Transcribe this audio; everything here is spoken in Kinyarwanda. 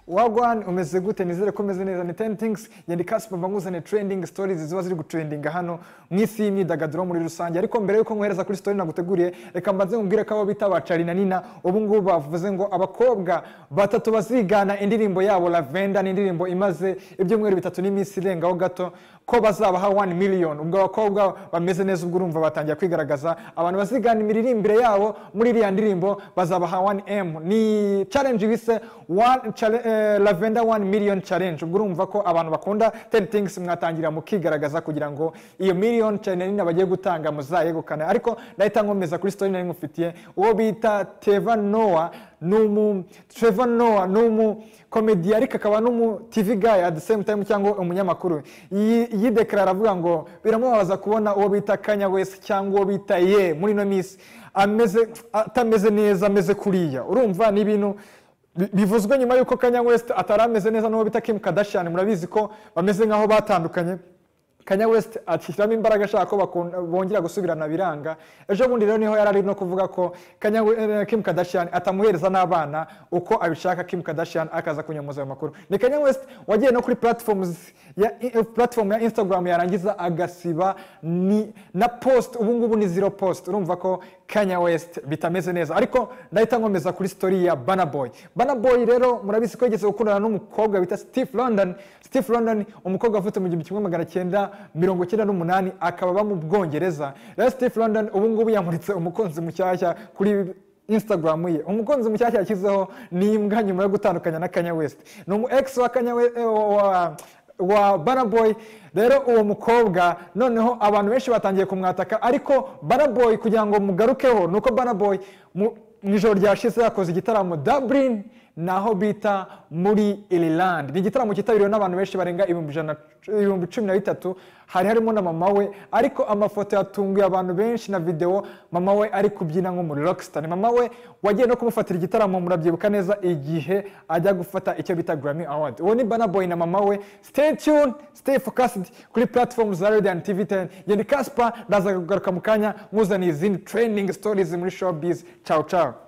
Wagwan umeze gute nizere ko umeze neza ni 10 things yandika sipamba nguzane trending stories ziba ziri gutrendinga hano mwisi y'imyidagaduro muri rusange ariko mbere yuko nkohereza kuri story naguteguriye reka mbanze ngumbwire ko abo bita ba Charly na Nina ubu ngubu bavuze ngo abakobwa batatu bazigana indirimbo yabo Lavender n'indirimbo imaze ibyumweru bitatu n'iminsi irengaho gato ko bazabaha 1 million ubwo abakobwa bameze neza ubwo urumva batangiye kwigaragaza abantu bazigana imiririmbire yabo muri iriya ndirimbo bazabaha 1M ni challenge bise Lavender 1 million challenge ubwo urumva ko abantu bakunda 10 things mwatangira mukigaragaza kugira ngo iyo million challenge bagiye gutanga muzayegukana ariko ndahita nkomeza kuri story nari ngufitiye uwo bita Trevor Noah numu comedy ariko akaba numu TV guy at the same time cyangwa umunyamakuru yideklara avuga ngo biramubaza kubona uwo bita Kanye West cyangwa uwo bita ye muri no miss atameze neza ameze kuriya urumva ni ibintu bivuzwe nyuma yuko Kanye West atarameze neza n'uwo bita Kim Kardashian murabizi ko bameze nkaho batandukanye Kanye West atishyiramo imbaraga ashaka ko bongera gusubirana biranga ejo bundi rero niho yarari no kuvuga ko Kim Kardashian atamuhereza n'abana uko abishaka Kim Kardashian akaza kunyamuza ayo makuru ni Kanye West wagiye no kuri platform ya Instagram yarangiza agasiba ni na post ubu ngubu ni zero post urumva ko Kanye West bitameze neza ariko ndahita nkomeza kuri story ya Burnaboy rero murabizi ko yigeze gukundana n'umukobwa bita Steve London umukobwa ufite mu 1998 akaba mu Bwongereza rero Steve London ubu ngubu yamuritse umukunzi mushyashya kuri Instagram ye umukunzi mushyashya yakizeho ni imbwa nyuma yo gutandukanya na Kanye West ni umu ex wa Kanye wa Burnaboy rero uwo mukobwa noneho abantu benshi batangiye kumwataka ariko Burnaboy kugira ngo mugarukeho nuko Burnaboy mu ijoro ryashize yakoze igitaramo Dublin naho bita muri Ireland ni igitaramo kitabiriwe n'abantu benshi barenga 13,000 hari harimo na mama we ariko amafoto yatunguye abantu benshi na video mama we ari kubyina nko muri rockstar mama we wagiye no kumufatira igitaramo murabyibuka neza igihe ajya gufata icyo bita Grammy Award uwo ni Burnaboy na mama we stay tuned stay focused kuri platforms za Radio and TV10 yendi Casper ndaza kugaruka mu kanya nkuzaniye izindi trending stories muri showbiz ciao